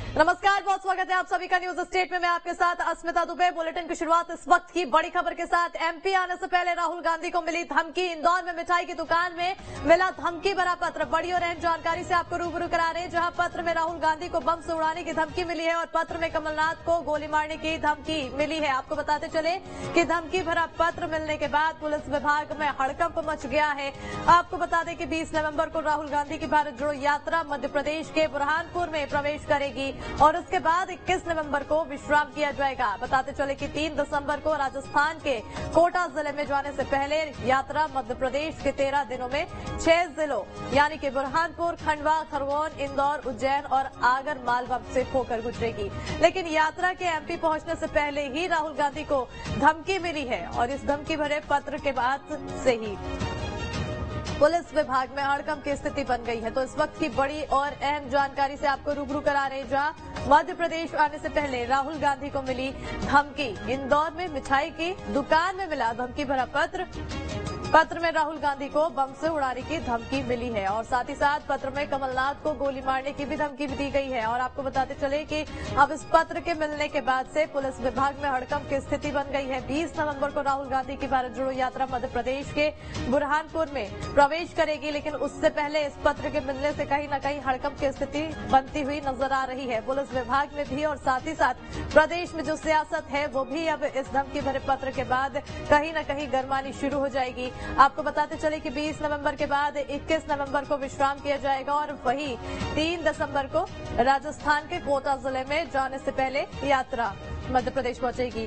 नमस्कार, बहुत स्वागत है आप सभी का न्यूज स्टेट में। मैं आपके साथ अस्मिता दुबे। बुलेटिन की शुरुआत इस वक्त की बड़ी खबर के साथ। एमपी आने से पहले राहुल गांधी को मिली धमकी। इंदौर में मिठाई की दुकान में मिला धमकी भरा पत्र। बड़ी और अहम जानकारी से आपको रूबरू करा रहे हैं, जहां पत्र में राहुल गांधी को बम से उड़ाने की धमकी मिली है और पत्र में कमलनाथ को गोली मारने की धमकी मिली है। आपको बताते चले कि धमकी भरा पत्र मिलने के बाद पुलिस विभाग में हड़कंप मच गया है। आपको बता दें कि 20 नवंबर को राहुल गांधी की भारत जोड़ो यात्रा मध्य प्रदेश के बुरहानपुर में प्रवेश करेगी और उसके बाद 21 नवंबर को विश्राम किया जाएगा। बताते चले कि 3 दिसंबर को राजस्थान के कोटा जिले में जाने से पहले यात्रा मध्य प्रदेश के 13 दिनों में 6 जिलों यानी कि बुरहानपुर, खंडवा, खरगोन, इंदौर, उज्जैन और आगर मालवा से होकर गुजरेगी। लेकिन यात्रा के एमपी पहुंचने से पहले ही राहुल गांधी को धमकी मिली है और इस धमकी भरे पत्र के बाद से ही पुलिस विभाग में हड़कंप की स्थिति बन गई है। तो इस वक्त की बड़ी और अहम जानकारी से आपको रूबरू करा रहे हैं, जहां मध्य प्रदेश आने से पहले राहुल गांधी को मिली धमकी। इंदौर में मिठाई की दुकान में मिला धमकी भरा पत्र में राहुल गांधी को बम से उड़ाने की धमकी मिली है और साथ ही साथ पत्र में कमलनाथ को गोली मारने की भी धमकी दी गई है। और आपको बताते चले कि अब इस पत्र के मिलने के बाद से पुलिस विभाग में हड़कंप की स्थिति बन गई है। 20 नवंबर को राहुल गांधी की भारत जोड़ो यात्रा मध्य प्रदेश के बुरहानपुर में प्रवेश करेगी, लेकिन उससे पहले इस पत्र के मिलने से कहीं न कहीं हड़कंप की स्थिति बनती हुई नजर आ रही है पुलिस विभाग में भी। और साथ ही साथ प्रदेश में जो सियासत है वो भी अब इस धमकी भरे पत्र के बाद कहीं न कहीं गरमानी शुरू हो जाएगी। आपको बताते चले कि 20 नवंबर के बाद 21 नवंबर को विश्राम किया जाएगा और वही 3 दिसंबर को राजस्थान के कोटा जिले में जाने से पहले यात्रा मध्य प्रदेश पहुंचेगी।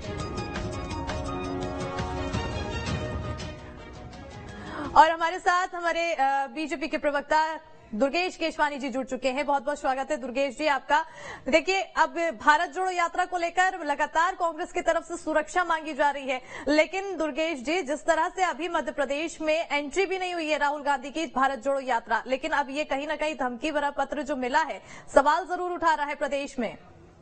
और हमारे साथ हमारे बीजेपी के प्रवक्ता दुर्गेश केशवानी जी जुड़ चुके हैं। बहुत बहुत स्वागत है दुर्गेश जी आपका। देखिए, अब भारत जोड़ो यात्रा को लेकर लगातार कांग्रेस की तरफ से सुरक्षा मांगी जा रही है, लेकिन दुर्गेश जी, जिस तरह से अभी मध्य प्रदेश में एंट्री भी नहीं हुई है राहुल गांधी की भारत जोड़ो यात्रा, लेकिन अब ये कहीं न कहीं धमकी भरा पत्र जो मिला है सवाल जरूर उठा रहा है प्रदेश में।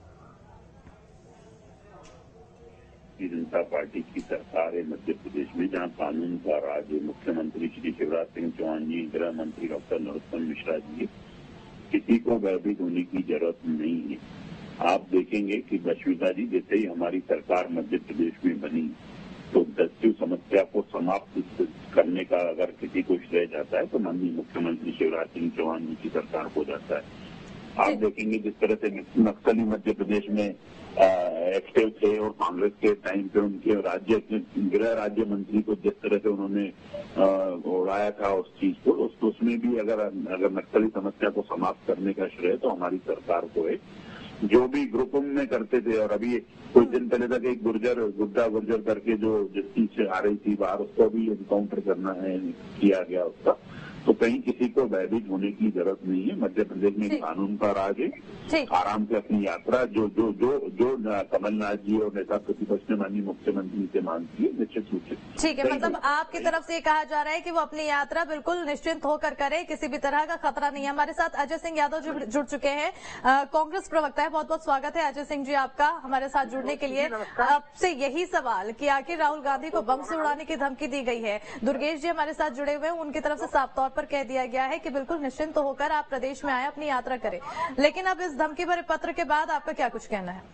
जनता पार्टी की सरकार है मध्य प्रदेश में, जहां कानून का राज है। मुख्यमंत्री श्री शिवराज सिंह चौहान जी, गृह मंत्री डॉक्टर नरोत्तम मिश्रा जी, किसी को भयभीत होने की जरूरत नहीं है। आप देखेंगे कि बशविता जी, जैसे ही हमारी सरकार मध्य प्रदेश में बनी तो दस्यु समस्या को समाप्त करने का अगर किसी को श्रेय जाता है तो माननीय मुख्यमंत्री शिवराज सिंह चौहान जी की सरकार हो जाता है। आप देखेंगे जिस तरह से नक्सली मध्य प्रदेश में एक्टिव थे और कांग्रेस के टाइम पे उनके गृह राज्य मंत्री को जिस तरह से उन्होंने उड़ाया था उस चीज को, उसमें भी अगर नक्सली समस्या को समाप्त करने का श्रेय तो हमारी सरकार को है। जो भी ग्रुप में करते थे, और अभी कुछ दिन पहले तक एक गुड्डा गुर्जर करके जो जस्टिस से आ रही थी बाहर, उसको भी एनकाउंटर करना है किया गया उसका। तो कहीं किसी को भयभीत होने की जरूरत नहीं है। मध्य प्रदेश में कानून का राज है। आराम से अपनी यात्रा जो जो जो जो कमलनाथ जी और नेता प्रतिपक्ष ने माननीय मुख्यमंत्री से मांगती है, निश्चित रूप से ठीक है। मतलब आपकी तरफ से ये कहा जा रहा है कि वो अपनी यात्रा बिल्कुल निश्चिंत होकर करे, किसी भी तरह का खतरा नहीं है। हमारे साथ अजय सिंह यादव जुड़ चुके हैं, कांग्रेस प्रवक्ता है। बहुत बहुत स्वागत है अजय सिंह जी आपका हमारे साथ जुड़ने के लिए। आपसे यही सवाल कि आखिर राहुल गांधी को बम से उड़ाने की धमकी दी गई है। दुर्गेश जी हमारे साथ जुड़े हुए हैं, उनकी तरफ से साफ तौर पर कह दिया गया है कि बिल्कुल निश्चिंत होकर आप प्रदेश में आए, अपनी यात्रा करें। लेकिन अब इस धमकी भरे पत्र के बाद आपका क्या कुछ कहना है?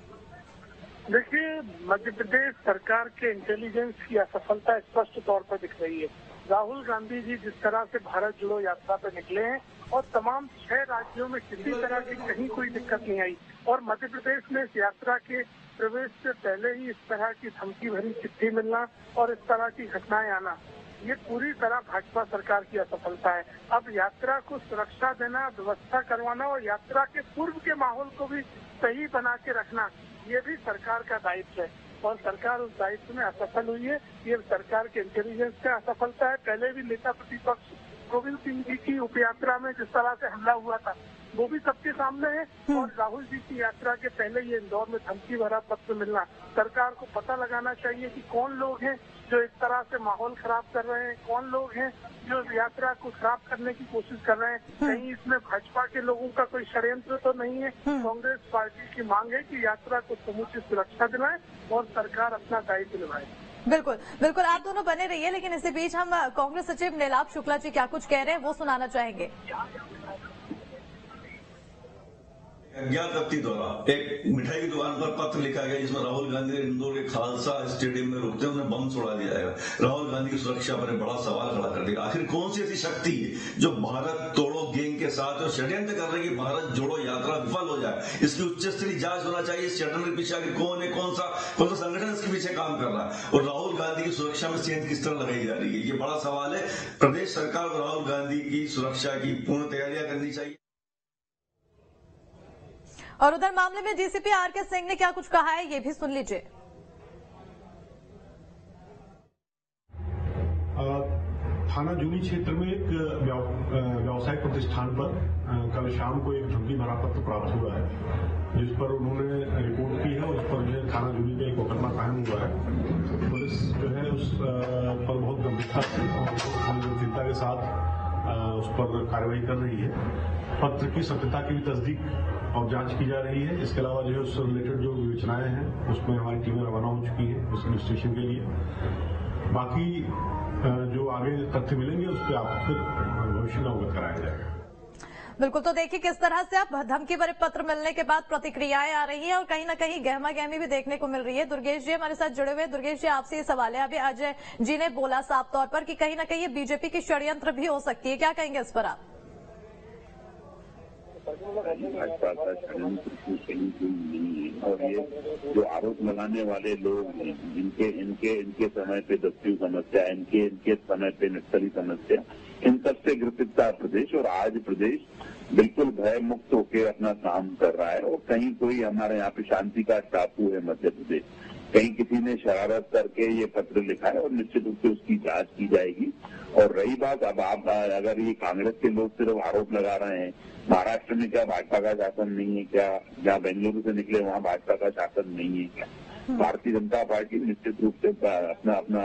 देखिए, मध्य प्रदेश सरकार के इंटेलिजेंस की असफलता स्पष्ट तौर पर दिख रही है। राहुल गांधी जी जिस तरह से भारत जोड़ो यात्रा पर निकले हैं और तमाम 6 राज्यों में किसी तरह की कहीं कोई दिक्कत नहीं आई, और मध्य प्रदेश में इस यात्रा के प्रवेश से पहले ही इस तरह की धमकी भरी चिट्ठी मिलना और इस तरह की घटनाएं आना, ये पूरी तरह भाजपा सरकार की असफलता है। अब यात्रा को सुरक्षा देना, व्यवस्था करवाना और यात्रा के पूर्व के माहौल को भी सही बना के रखना, ये भी सरकार का दायित्व है और सरकार उस दायित्व में असफल हुई है। ये सरकार के इंटेलिजेंस का असफलता है। पहले भी नेता प्रतिपक्ष गोविंद सिंह जी की उपयात्रा में जिस तरह से हमला हुआ था वो भी सबके सामने है, और राहुल जी की यात्रा के पहले ये इंदौर में धमकी भरा पत्र मिलना, सरकार को पता लगाना चाहिए कि कौन लोग हैं जो इस तरह से माहौल खराब कर रहे हैं, कौन लोग हैं जो यात्रा को खराब करने की कोशिश कर रहे हैं। कहीं इसमें भाजपा के लोगों का कोई षड्यंत्र तो नहीं है। कांग्रेस पार्टी की मांग है कि यात्रा को समुचित सुरक्षा दिलाए और सरकार अपना दायित्व निभाए। बिल्कुल बिल्कुल, आप दोनों बने रहिए, लेकिन इसी बीच हम कांग्रेस सचिव नीलाभ शुक्ला जी क्या कुछ कह रहे हैं वो सुनाना चाहेंगे। अज्ञात व्यक्ति द्वारा एक मिठाई की दुकान पर पत्र लिखा गया जिसमें राहुल गांधी ने इंदौर के खालसा स्टेडियम में रुकते उन्हें बम छोड़ा दिया जाएगा। राहुल गांधी की सुरक्षा पर बड़ा सवाल खड़ा कर दिया। आखिर कौन सी ऐसी शक्ति है जो भारत तोड़ो गैंग के साथ और षड्यंत्र कर रही है कि भारत जोड़ो यात्रा विफल हो जाए? इसकी उच्च स्तरीय जांच होना चाहिए। इस षड्यंत्र के पीछे आखिर कौन है, कौन सा संगठन इसके पीछे काम कर रहा है और राहुल गांधी की सुरक्षा में सेंध किस तरह लगाई जा रही है? ये बड़ा सवाल है। प्रदेश सरकार को राहुल गांधी की सुरक्षा की पूर्ण तैयारियां करनी चाहिए। और उधर मामले में डीसीपी आरके सिंह ने क्या कुछ कहा है, ये भी सुन लीजिए। थाना जूनी क्षेत्र में एक व्यावसायिक प्रतिष्ठान पर कल शाम को एक धमकी भरा पत्र प्राप्त हुआ है, जिस पर उन्होंने रिपोर्ट की है। उस पर जो है थाना जूनी में एक मुकदमा कायम हुआ है। पुलिस जो है उस पर बहुत गंभीरता और संवेदनशीलता के साथ उस पर कार्रवाई कर रही है। पत्र की सत्यता की भी तस्दीक और जांच की जा रही है। इसके अलावा जो है उससे रिलेटेड जो विवेचनाएं हैं उसमें हमारी टीमें रवाना हो चुकी है उस इन्वेस्टिगेशन के लिए। बाकी जो आगे तथ्य मिलेंगे उस पर आपको फिर भविष्य में अवगत कराया जाएगा। बिल्कुल, तो देखिए किस तरह से अब धमकी भरे पत्र मिलने के बाद प्रतिक्रियाएं आ रही है और कहीं ना कहीं गहमा गहमी भी देखने को मिल रही है। दुर्गेश जी हमारे साथ जुड़े हुए। दुर्गेश जी, आपसे ये सवाल है, अभी अजय जी ने बोला साफ तौर पर कि कहीं ना कहीं ये बीजेपी की षड्यंत्र भी हो सकती है, क्या कहेंगे इस पर आप? भाजपा का षड्यंत्र कहीं कोई नहीं है और ये जो आरोप लगाने वाले लोग हैं इनके समय पे दस्यु समस्या, इनके समय पे नक्सली समस्या, इन सबसे ग्रसित था प्रदेश। और आज प्रदेश बिल्कुल भय मुक्त होकर अपना काम कर रहा है और कहीं कोई हमारे यहाँ पे शांति का टापू है मध्य प्रदेश। कहीं किसी ने शरारत करके ये पत्र लिखा है और निश्चित रूप से उसकी जांच की जाएगी। और रही बात, अब आप अगर ये कांग्रेस के लोग सिर्फ आरोप लगा रहे हैं, महाराष्ट्र में क्या भाजपा का शासन नहीं है क्या? जहाँ बेंगलुरु से निकले वहाँ भाजपा का शासन नहीं है क्या? भारतीय जनता पार्टी निश्चित रूप से अपना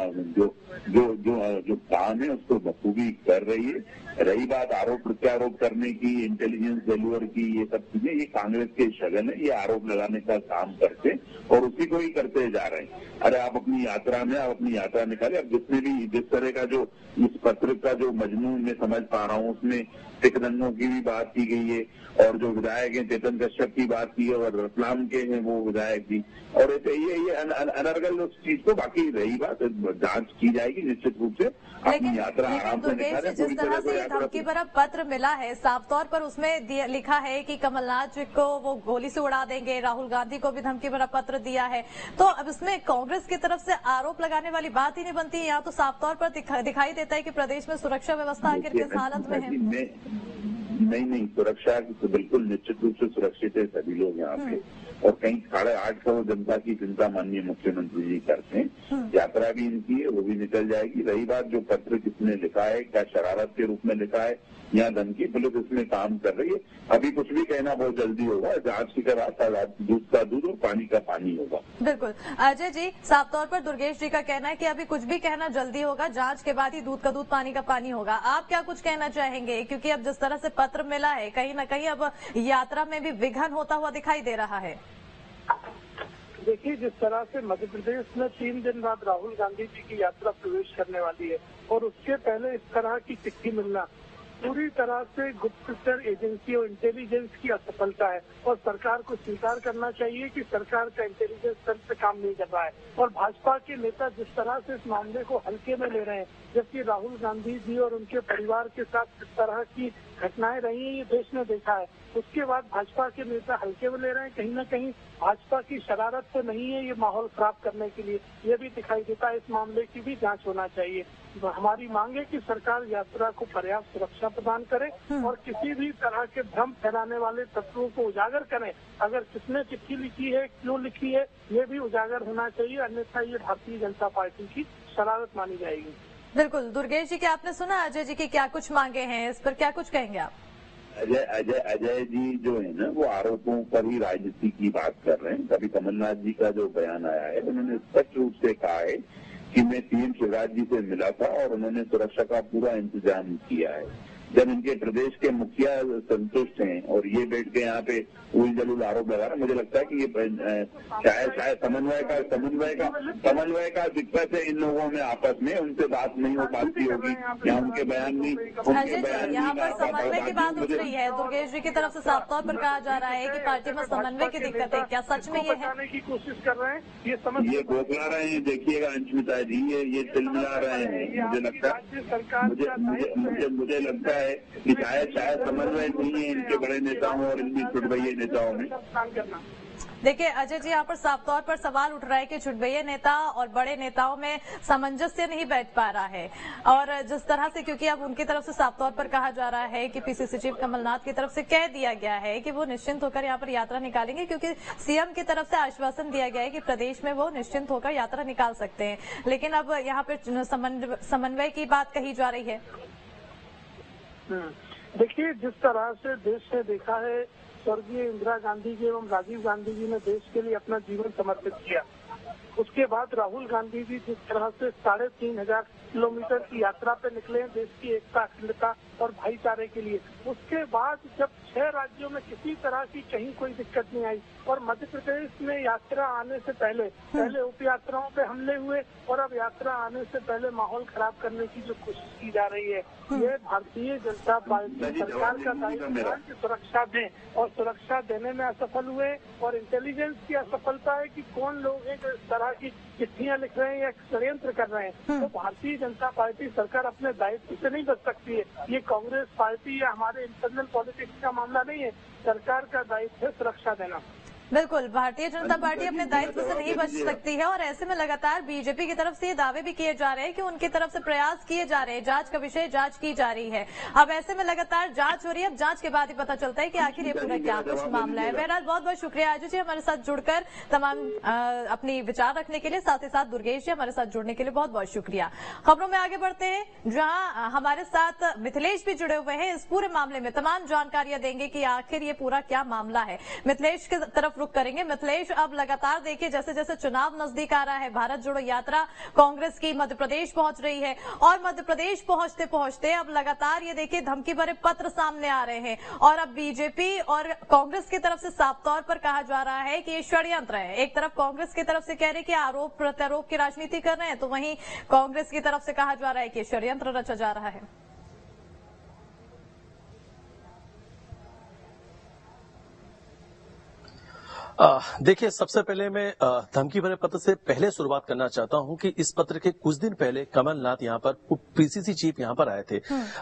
जो काम है उसको बखूबी कर रही है। रही बात आरोप प्रत्यारोप करने की, इंटेलिजेंस फेल्यूर की, ये सब चीजें ये कांग्रेस के शगल है। ये आरोप लगाने का काम करते और उसी को ही करते जा रहे हैं। अरे आप अपनी यात्रा निकाले। अब जिस तरह का जो इस पत्र का जो मजमून में समझ पा रहा हूँ उसमें सिख दंगों की भी बात की गई है और जो विधायक है चेतन कश्यप की बात की है और रतलाम के हैं वो विधायक भी, और ये अनर्गल उस चीज को। बाकी रही बात, जांच की जाएगी निश्चित रूप से। अपनी यात्रा आराम से निकालें। जिस तरह से ये धमकी भरा पत्र मिला है, साफ तौर पर उसमें लिखा है कि कमलनाथ जी को वो गोली से उड़ा देंगे, राहुल गांधी को भी धमकी भरा पत्र दिया है। तो अब इसमें कांग्रेस की तरफ से आरोप लगाने वाली बात ही नहीं बनती है। यहाँ तो साफ तौर पर दिखाई देता है कि प्रदेश में सुरक्षा व्यवस्था आखिर किस हालत में है। नहीं, सुरक्षा तो बिल्कुल निश्चित रूप से सुरक्षित है सभी लोग यहाँ पे। और कहीं 850 करोड़ जनता की चिंता माननीय मुख्यमंत्री जी करते हैं। यात्रा भी इनकी है, वो भी निकल जाएगी। रही बात जो पत्र किसने लिखा है, क्या शरारत के रूप में लिखा है या धमकी, पुलिस इसमें काम कर रही है। अभी कुछ भी कहना बहुत जल्दी होगा। जांच की तरह दूध का दूध और पानी का पानी होगा। बिल्कुल अजय जी, साफ तौर पर दुर्गेश जी का कहना है कि अभी कुछ भी कहना जल्दी होगा, जांच के बाद ही दूध का दूध पानी का पानी होगा। आप क्या कुछ कहना चाहेंगे? क्योंकि अब जिस तरह से पत्र मिला है, कहीं ना कहीं अब यात्रा में भी विघ्न होता हुआ दिखाई दे रहा है। देखिए, जिस तरह से मध्य प्रदेश में 3 दिन बाद राहुल गांधी जी की यात्रा प्रवेश करने वाली है और उसके पहले इस तरह की चिट्ठी मिलना पूरी तरह से गुप्तचर एजेंसी और इंटेलिजेंस की असफलता है। और सरकार को स्वीकार करना चाहिए कि सरकार का इंटेलिजेंस सही से काम नहीं कर रहा है। और भाजपा के नेता जिस तरह से इस मामले को हल्के में ले रहे हैं, जबकि राहुल गांधी जी और उनके परिवार के साथ किस तरह की घटनाएं रही हैं ये देश ने देखा है। उसके बाद भाजपा के नेता हल्के में ले रहे हैं। कहीं न कहीं भाजपा की शरारत तो नहीं है ये माहौल खराब करने के लिए, ये भी दिखाई देता है। इस मामले की भी जांच होना चाहिए। हमारी मांग है कि सरकार यात्रा को पर्याप्त सुरक्षा प्रदान करे और किसी भी तरह के भ्रम फैलाने वाले तत्वों को उजागर करें। अगर किसने चिट्ठी लिखी है, क्यों लिखी है, ये भी उजागर होना चाहिए, अन्यथा ये भारतीय जनता पार्टी की शरारत मानी जाएगी। बिल्कुल दुर्गेश जी, क्या आपने सुना अजय जी की क्या कुछ मांगे हैं, इस पर क्या कुछ कहेंगे आप? अजय जी जो है ना वो आरोपों पर ही राजनीति की बात कर रहे हैं। कभी कमलनाथ जी का जो बयान आया है उन्होंने स्पष्ट रूप से कहा है कि मैं सीएम शिवराज जी से मिला था और उन्होंने सुरक्षा का पूरा इंतजाम किया है। जब इनके प्रदेश के मुखिया संतुष्ट हैं और ये बैठ के यहाँ पे उल जलूल आरोप लगा रहे, मुझे लगता है कि ये शायद समन्वय का दिक्कत है इन लोगों में आपस में, उनसे बात नहीं हो पाती होगी या उनके बयान नहीं यहाँ पर समन्वय की बात उठ रही है। दुर्गेश जी की तरफ से साफ तौर पर कहा जा रहा है कि पार्टी में समन्वय की दिक्कत है, क्या सच में ये है? की कोशिश कर रहे हैं, ये गोखला रहे हैं। देखिएगा अंशमिता जी, ये तिलमिला रहे हैं। मुझे लगता है मुझे लगता है कि शायद समन्वय नहीं है इनके बड़े नेताओं और इनकी छुटभइये नेताओं में। देखिए अजय जी, यहाँ पर साफ तौर पर सवाल उठ रहा है कि छुटभइये नेता और बड़े नेताओं में सामंजस्य नहीं बैठ पा रहा है, और जिस तरह से, क्योंकि अब उनकी तरफ से साफ तौर पर कहा जा रहा है कि पीसीसी चीफ कमलनाथ की तरफ से कह दिया गया है कि वो निश्चिंत होकर यहाँ पर यात्रा निकालेंगे, क्योंकि सीएम की तरफ से आश्वासन दिया गया है कि प्रदेश में वो निश्चिंत होकर यात्रा निकाल सकते हैं। लेकिन अब यहाँ पर समन्वय की बात कही जा रही है। देखिए, जिस तरह से देश ने देखा है, स्वर्गीय इंदिरा गांधी जी एवं राजीव गांधी जी ने देश के लिए अपना जीवन समर्पित किया। उसके बाद राहुल गांधी जी जिस तरह से 3,500 किलोमीटर की यात्रा पे निकले देश की एकता, अखंडता और भाईचारे के लिए, उसके बाद जब 6 राज्यों में किसी तरह की कहीं कोई दिक्कत नहीं आई और मध्य प्रदेश में यात्रा आने से पहले उप यात्राओं पे हमले हुए और अब यात्रा आने से पहले माहौल खराब करने की जो कोशिश की जा रही है, ये भारतीय जनता पार्टी सरकार का दायित्व है कि सुरक्षा दें, और सुरक्षा देने में असफल हुए। और इंटेलिजेंस की असफलता है कि कौन लोग एक तरह की चिट्ठियां लिख रहे हैं या षड्यंत्र कर रहे हैं। तो भारतीय जनता पार्टी सरकार अपने दायित्व से नहीं बच सकती है। ये कांग्रेस पार्टी या हमारे इंटरनल पॉलिटिक्स का मामला नहीं है, सरकार का दायित्व है सुरक्षा देना। बिल्कुल, भारतीय जनता पार्टी अपने दायित्व से नहीं बच सकती है, और ऐसे में लगातार बीजेपी की तरफ से ये दावे भी किए जा रहे हैं कि उनकी तरफ से प्रयास किए जा रहे हैं, जांच का विषय जांच की जा रही है। अब ऐसे में लगातार जांच हो रही है, अब जांच के बाद ही पता चलता है कि आखिर ये पूरा क्या कुछ मामला है। बहरहाल बहुत बहुत शुक्रिया अजय जी हमारे साथ जुड़कर तमाम अपनी विचार रखने के लिए, साथ ही साथ दुर्गेश जी हमारे साथ जुड़ने के लिए बहुत बहुत शुक्रिया। खबरों में आगे बढ़ते हैं, जहाँ हमारे साथ मिथिलेश भी जुड़े हुए हैं। इस पूरे मामले में तमाम जानकारियां देंगे कि आखिर ये पूरा क्या मामला है। मिथिलेश की तरफ रुख करेंगे। मिथिलेश, अब लगातार देखिए जैसे जैसे चुनाव नजदीक आ रहा है, भारत जोड़ो यात्रा कांग्रेस की मध्य प्रदेश पहुंच रही है, और मध्य प्रदेश पहुंचते पहुंचते अब लगातार ये देखिए धमकी भरे पत्र सामने आ रहे हैं, और अब बीजेपी और कांग्रेस की तरफ से साफ तौर पर कहा जा रहा है कि ये षड्यंत्र है। एक तरफ कांग्रेस की तरफ से कह रहे कि आरोप प्रत्यारोप की राजनीति कर रहे हैं, तो वहीं कांग्रेस की तरफ से कहा जा रहा है कि षड्यंत्र रचा जा रहा है। देखिए, सबसे पहले मैं धमकी भरे पत्र से पहले शुरुआत करना चाहता हूं कि इस पत्र के कुछ दिन पहले कमलनाथ यहां पर पीसीसी चीफ यहां पर आए थे।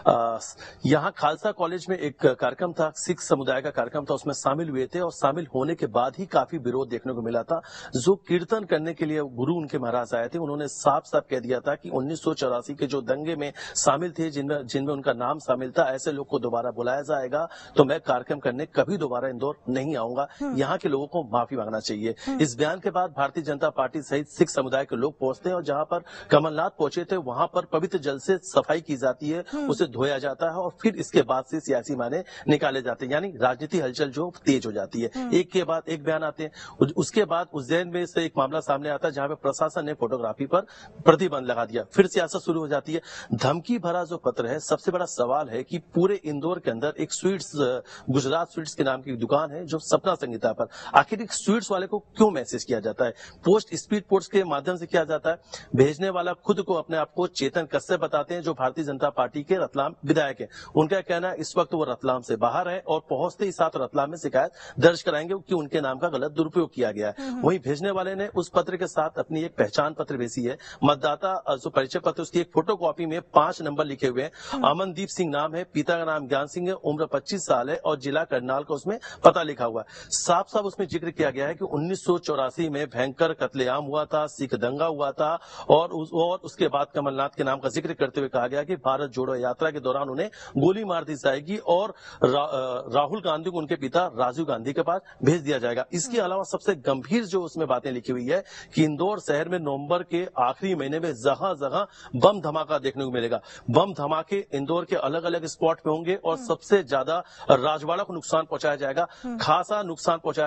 यहां खालसा कॉलेज में एक कार्यक्रम था, सिख समुदाय का कार्यक्रम था, उसमें शामिल हुए थे, और शामिल होने के बाद ही काफी विरोध देखने को मिला था। जो कीर्तन करने के लिए गुरु उनके महाराज आए थे, उन्होंने साफ साफ कह दिया था कि 1984 के जो दंगे में शामिल थे, जिनमें उनका नाम शामिल था, ऐसे लोग को दोबारा बुलाया जाएगा तो मैं कार्यक्रम करने कभी दोबारा इंदौर नहीं आऊंगा। यहाँ के लोगों को माफी मांगना चाहिए। इस बयान के बाद भारतीय जनता पार्टी सहित सिख समुदाय के लोग पहुंचते हैं, और जहां पर कमलनाथ पहुंचे थे वहां पर पवित्र जल से सफाई की जाती है, उसे धोया जाता है, और फिर इसके बाद से सियासी मायने निकाले जाते हैं, यानी राजनीति हलचल जो तेज हो जाती है। एक के बाद एक बयान आते हैं। उसके बाद उज्जैन में से एक मामला सामने आता है, जहां पर प्रशासन ने फोटोग्राफी पर प्रतिबंध लगा दिया, फिर सियासत शुरू हो जाती है। धमकी भरा जो पत्र है, सबसे बड़ा सवाल है कि पूरे इंदौर के अंदर एक स्वीट्स, गुजरात स्वीट्स के नाम की दुकान है जो सपना संहिता पर, आखिर स्वीट्स वाले को क्यों मैसेज किया जाता है? पोस्ट, स्पीड पोस्ट के माध्यम से किया जाता है। भेजने वाला खुद को अपने आप को चेतन कश्यप बताते हैं, जो भारतीय जनता पार्टी के रतलाम विधायक है। उनका कहना है इस वक्त वो रतलाम से बाहर है, और पहुंचते ही साथ रतलाम में शिकायत दर्ज कराएंगे कि उनके नाम का गलत दुरुपयोग किया गया है। वहीं भेजने वाले ने उस पत्र के साथ अपनी एक पहचान पत्र भेजी है, मतदाता जो परिचय पत्र, उसकी एक फोटो कॉपी में 5 नंबर लिखे हुए हैं। अमनदीप सिंह नाम है, पिता का नाम ज्ञान सिंह है, उम्र 25 साल है, और जिला करनाल का उसमें पता लिखा हुआ है। साफ साफ उसमें जिक्र किया गया है कि 1984 में भयंकर कत्लेआम हुआ था, सिख दंगा हुआ था, और उसके बाद कमलनाथ के नाम का जिक्र करते हुए कहा गया कि भारत जोड़ो यात्रा के दौरान उन्हें गोली मार दी जाएगी और राहुल गांधी को उनके पिता राजीव गांधी के पास भेज दिया जाएगा। इसके अलावा सबसे गंभीर जो उसमें बातें लिखी हुई है कि इंदौर शहर में नवंबर के आखिरी महीने में जगह जगह बम धमाका देखने को मिलेगा। बम धमाके इंदौर के अलग अलग स्पॉट पे होंगे, और सबसे ज्यादा राजवाड़ा को नुकसान पहुंचाया जाएगा, खासा नुकसान पहुंचाया जाएगा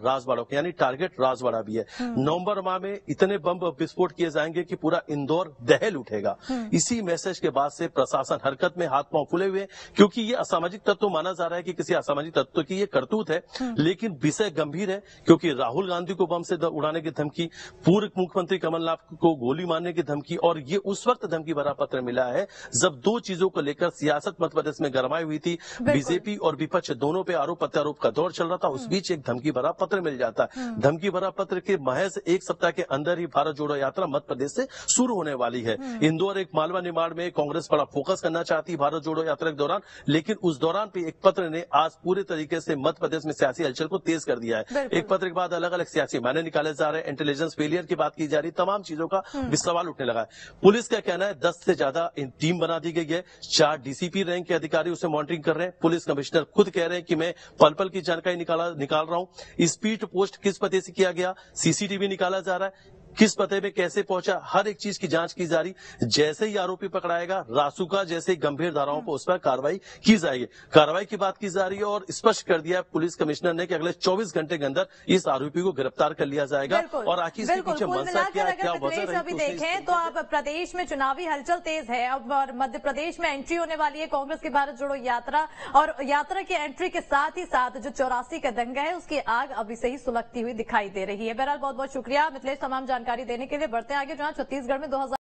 राजवाड़ा यानी टारगेट राजवाड़ा भी है। नवंबर माह में इतने बम विस्फोट किए जाएंगे कि पूरा इंदौर दहल उठेगा। इसी मैसेज के बाद से प्रशासन हरकत में, हाथ पांव फुले हुए, क्योंकि ये असामाजिक तत्व माना जा रहा है कि किसी असामाजिक तत्व की ये करतूत है। लेकिन विषय गंभीर है, क्योंकि राहुल गांधी को बम से उड़ाने की धमकी, पूर्व मुख्यमंत्री कमलनाथ को गोली मारने की धमकी, और ये उस वक्त धमकी भरा पत्र मिला है जब दो चीजों को लेकर सियासत मध्य प्रदेश में गरमाई हुई थी। बीजेपी और विपक्ष दोनों पे आरोप प्रत्यारोप का दौर चल रहा था। उस बीच एक धमकी भरा पत्र मिल जाता है। धमकी भरा पत्र के महज एक सप्ताह के अंदर ही भारत जोड़ो यात्रा मध्य प्रदेश से शुरू होने वाली है। इंदौर एक मालवा निर्माण में कांग्रेस बड़ा फोकस करना चाहती भारत जोड़ो यात्रा के दौरान, लेकिन उस दौरान पे एक पत्र ने आज पूरे तरीके से मध्य प्रदेश में सियासी हलचल को तेज कर दिया है। एक पत्र के बाद अलग अलग सियासी मायने निकाले जा रहे हैं, इंटेलिजेंस फेलियर की बात की जा रही, तमाम चीजों का भी सवाल उठने लगा है। पुलिस का कहना है 10 से ज्यादा टीम बना दी गई है, 4 डीसीपी रैंक के अधिकारी उसे मॉनिटरिंग कर रहे हैं। पुलिस कमिश्नर खुद कह रहे हैं कि मैं पल पल की जानकारी निकाल रहा हूं। स्पीड पोस्ट किस पते से किया गया, सीसीटीवी निकाला जा रहा है, किस पते में कैसे पहुंचा, हर एक चीज की जांच की जा रही। जैसे ही आरोपी पकड़ाएगा, रासुका जैसे गंभीर धाराओं पर उस पर कार्रवाई की जाएगी। कार्रवाई की बात की जा रही है और स्पष्ट कर दिया पुलिस कमिश्नर ने कि अगले 24 घंटे के अंदर इस आरोपी को गिरफ्तार कर लिया जाएगा। और आखिर इसके पीछे मंशा क्या है, क्या वजह अभी देखें तो अब प्रदेश में चुनावी हलचल तेज है। अब मध्य प्रदेश में एंट्री होने वाली है कांग्रेस की भारत जोड़ो यात्रा, और यात्रा की एंट्री के साथ ही साथ जो 84 का दंगा है उसकी आग अभी से ही सुलगती हुई दिखाई दे रही है। बहरहाल बहुत बहुत शुक्रिया मिथिलेश तमाम जानकारी देने के लिए। बढ़ते आगे, जहां छत्तीसगढ़ में 2000